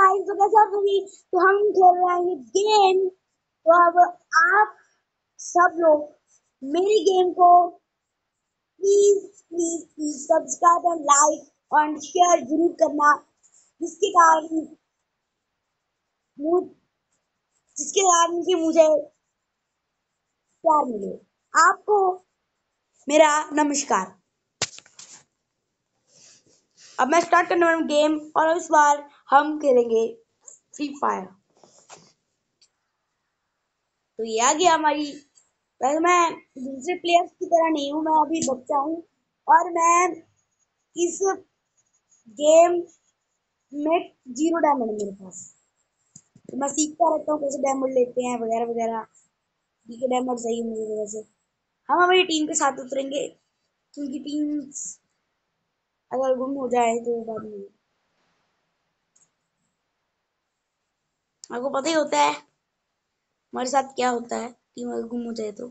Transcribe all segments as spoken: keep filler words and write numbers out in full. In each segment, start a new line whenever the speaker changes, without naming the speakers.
Guys, तो कैसे आप सभी। तो हम खेल रहे हैं गेम। तो अब आप सब लोग मेरी गेम को please please please subscribe and like और शेयर जरूर करना, जिसके कारण मुझ- जिसके कारण कि मुझे प्यार मिले। आपको मेरा नमस्कार। अब मैं स्टार्ट करने वाला हूँ गेम, और इस बार हम खेलेंगे फ्री फायर। तो ये आ गया हमारी। वैसे मैं दूसरे प्लेयर्स की तरह नहीं हूँ, मैं अभी बच्चा हूँ और मैं इस गेम में जीरो डायमंड मेरे पास। तो मैं सीखता रहता हूँ कैसे डायमंड लेते हैं वगैरह वगैरह। ठीक है, डायमंड सही है मेरी वजह से। हम हमारी टीम के साथ उतरेंगे, क्योंकि टीम अगर गुम हो जाए तो बात नहीं। आपको पता ही होता है हमारे साथ क्या होता है। टीम अगर गुम हो जाए तो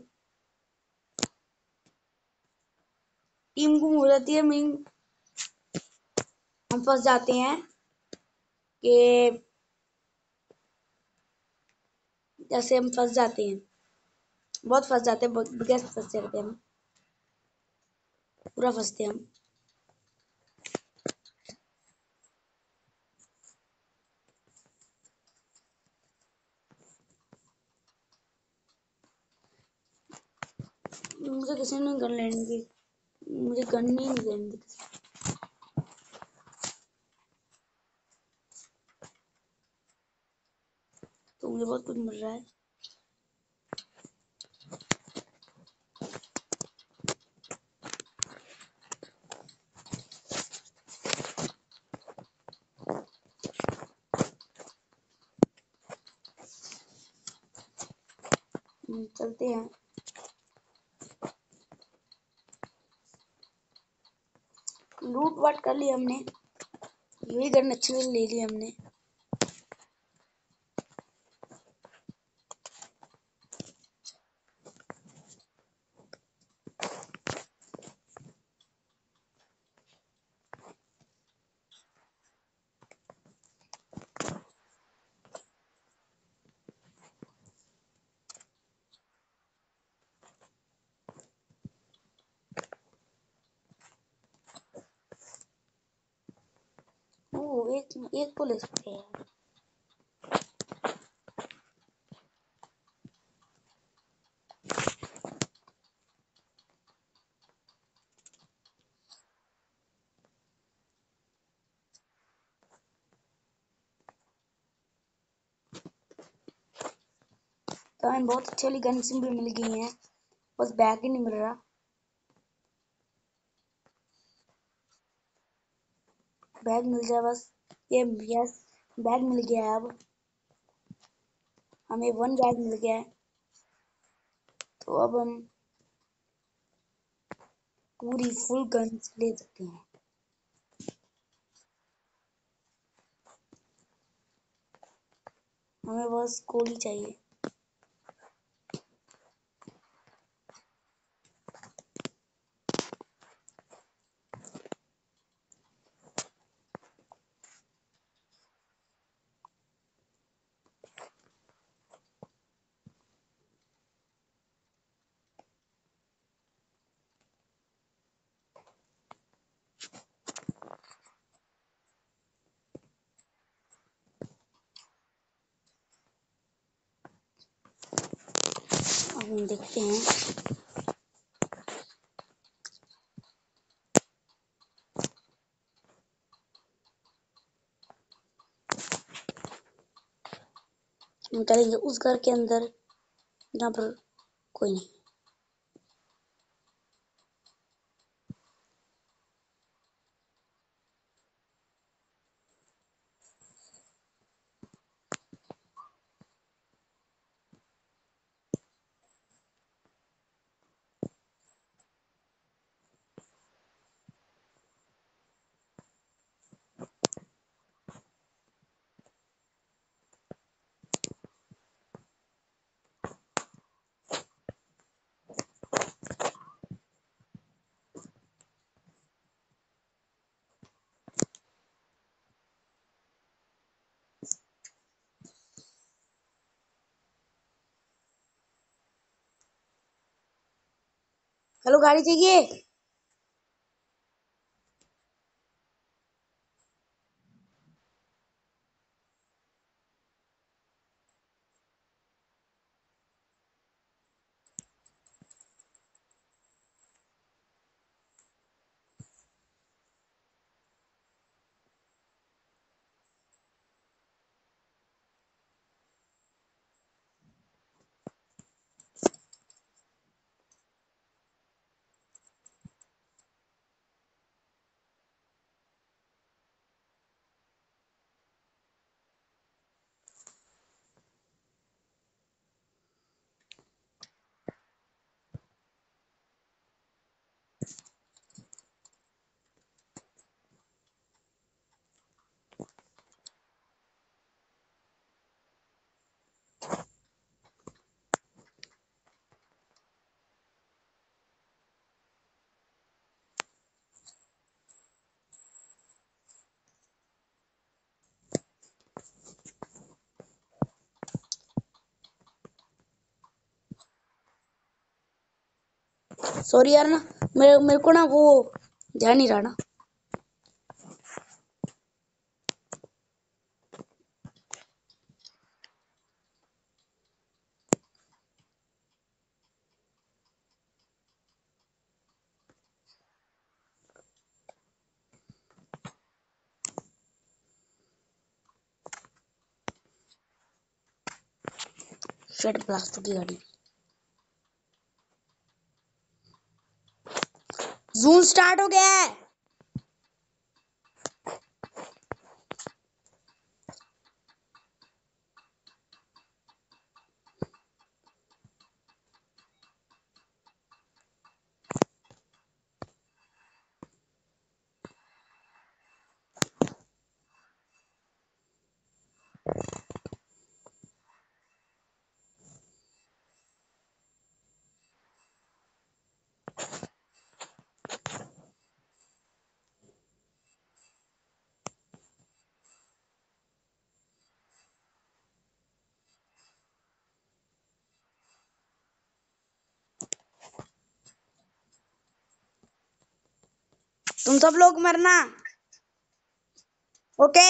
टीम गुम हो जाती है, मीन हम फंस जाते हैं कि जैसे हम फंस जाते हैं, बहुत फंस जाते हैं, बहुत बिगड़ फंस जाते हैं हम, पूरा फंसते हैं हम। मुझे किसी ने गन लेने की, मुझे गन नहीं लेने दी। तो मुझे बहुत कुछ मिल रहा है। चलते हैं। लूट वाट कर ली हमने, यही गन अच्छी ले ली हमने। ओ, एक एक को ले सकते हैं। तो हमें बहुत अच्छी वाली गन्स भी मिल गई हैं, बस बैग ही नहीं मिल रहा। बैग मिल जाए बस। ये यस, बैग मिल गया है। अब हमें वन बैग मिल गया है, तो अब हम पूरी फुल गन्स ले सकते हैं। हमें बस गोली चाहिए। अब हम देखते हैं। हम चलेंगे उस घर के अंदर जहाँ पर कोई नहीं। हेलो, गाड़ी चाहिए? सॉरी यार ना, मेरे मेरे को ना वो ध्यान नहीं रहा ना। शेट, प्लास्टिक की गाड़ी। जून स्टार्ट हो गया है। तुम सब लोग मरना, ओके?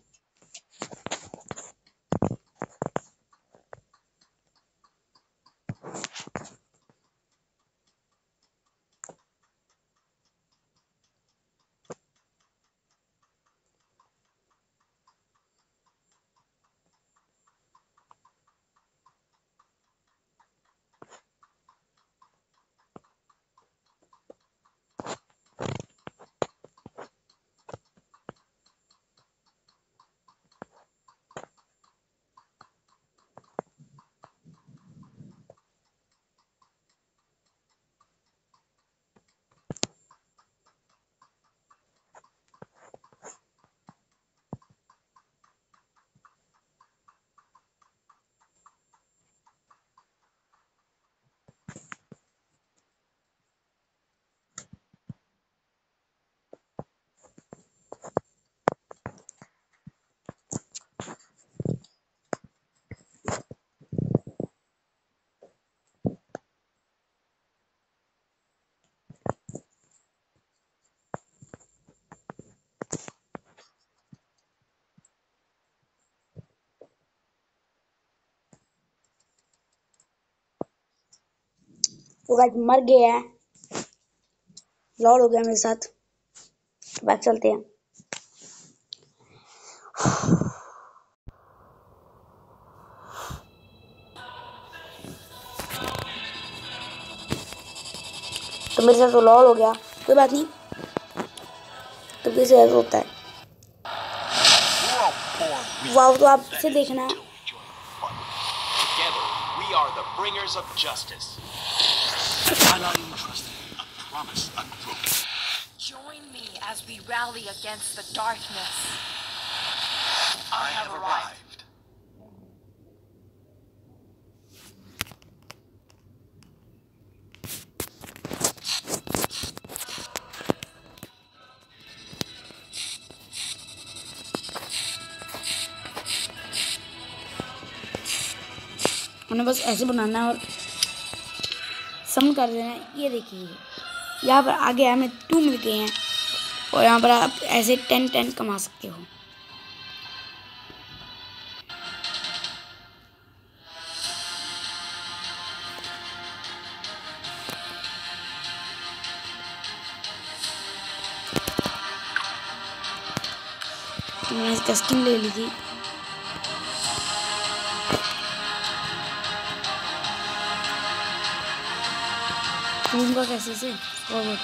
तो गाइस मर गया है, लॉल हो गया मेरे साथ। बैक चलते हैं। तो मेरे साथ तो लॉल हो गया, कोई बात नहीं। तो कैसे ऐसा होता है? वाह, तो आपसे देखना है।
Join me as we rally against the darkness. I have arrived.
उन्हें बस ऐसे बनाना है और
सम कर देना। ये देखिए यहाँ पर आगे हमें टू मिल गए हैं और यहाँ पर आप ऐसे टेन टेन कमा सकते हो। मैंने इसका स्किन ले ली थी। घूमूंगा कैसे से फॉरवर्ड।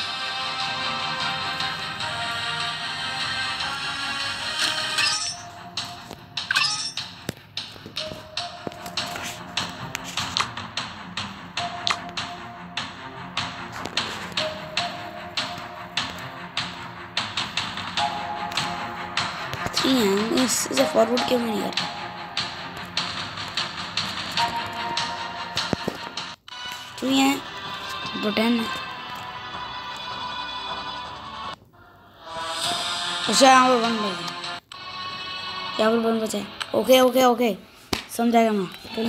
इससे फॉरवर्ड क्यों नहीं कर रहा? तो ये बटन है। अच्छा यहाँ पर वन बचा, यहाँ पर वन बचा है। ओके ओके ओके समझा गया मैं।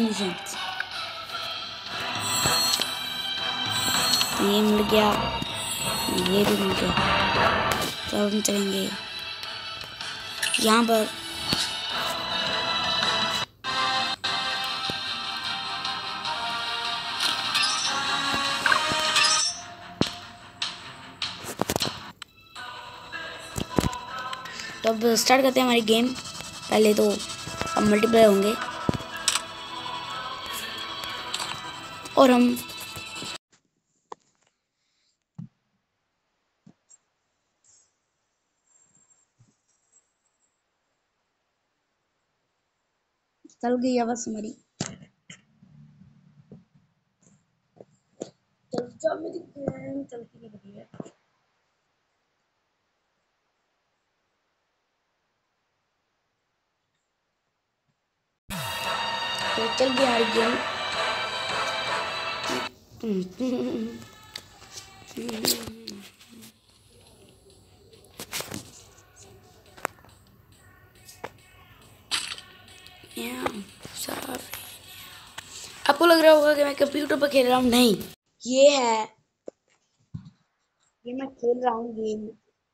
ये मिल गया, ये भी मिल गया। तो हम चलेंगे यहाँ पर। तो अब स्टार्ट करते हैं हमारी गेम। पहले तो अब मल्टीप्लेयर होंगे और हम चल गई आवाज हमारी। चल जा मेरी गेम चलती नहीं रही है। तो चल गई हमारी गेम। आपको लग रहा होगा कि मैं कंप्यूटर पर खेल रहा हूँ, नहीं, ये है, ये मैं खेल रहा हूँ गेम।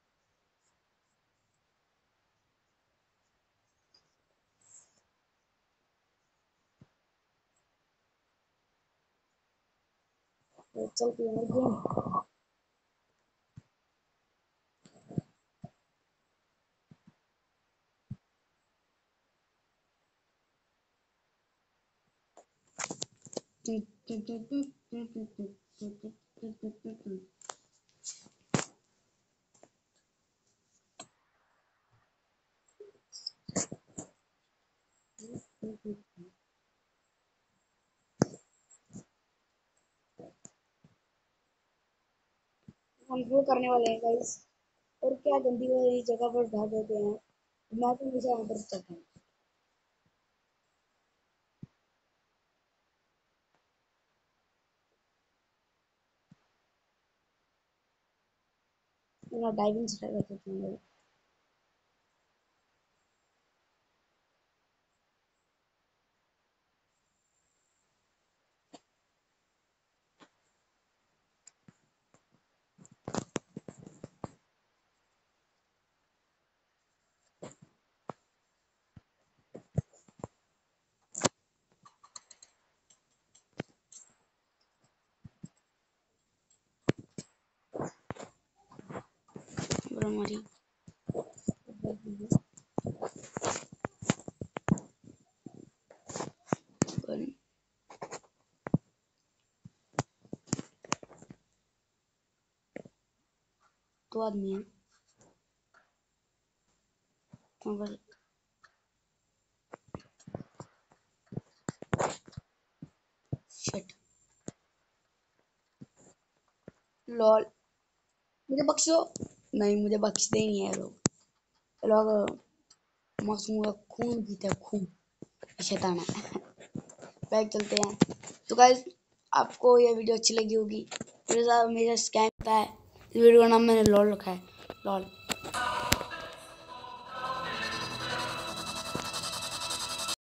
तो चलती है गेम। हम वो करने वाले हैं गाइस। और क्या गंदी वाली जगह पर ढा देते हैं। मैं तो मुझे यहाँ पर चलता हूँ। मैं डाइविंग स्टाइल करती हूँ। हमारी दो आदमी है। शिट लॉल, मुझे बख्शो। नहीं मुझे बख्शते ही नहीं है लोग। लोग मासूम का खून पीते हैं, खून शैतान है। बैग चलते हैं। तो गाइस आपको ये वीडियो अच्छी लगी होगी। मेरे साथ मेरा स्कैम था है, इस वीडियो का नाम मैंने लॉल रखा है, लॉल।